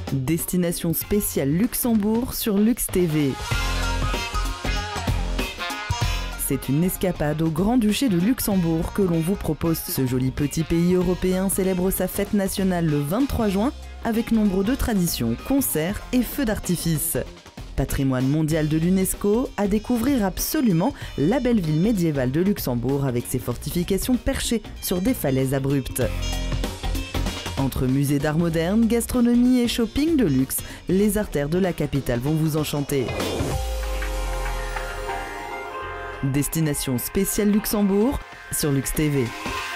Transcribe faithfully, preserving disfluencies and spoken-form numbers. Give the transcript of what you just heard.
Destination spéciale Luxembourg sur Lux T V. C'est une escapade au Grand-Duché de Luxembourg que l'on vous propose. Ce joli petit pays européen célèbre sa fête nationale le vingt-trois juin avec nombre de traditions, concerts et feux d'artifice. Patrimoine mondial de l'UNESCO, à découvrir absolument la belle ville médiévale de Luxembourg avec ses fortifications perchées sur des falaises abruptes. Entre musée d'art moderne, gastronomie et shopping de luxe, les artères de la capitale vont vous enchanter. Destination spéciale Luxembourg sur Lux T V.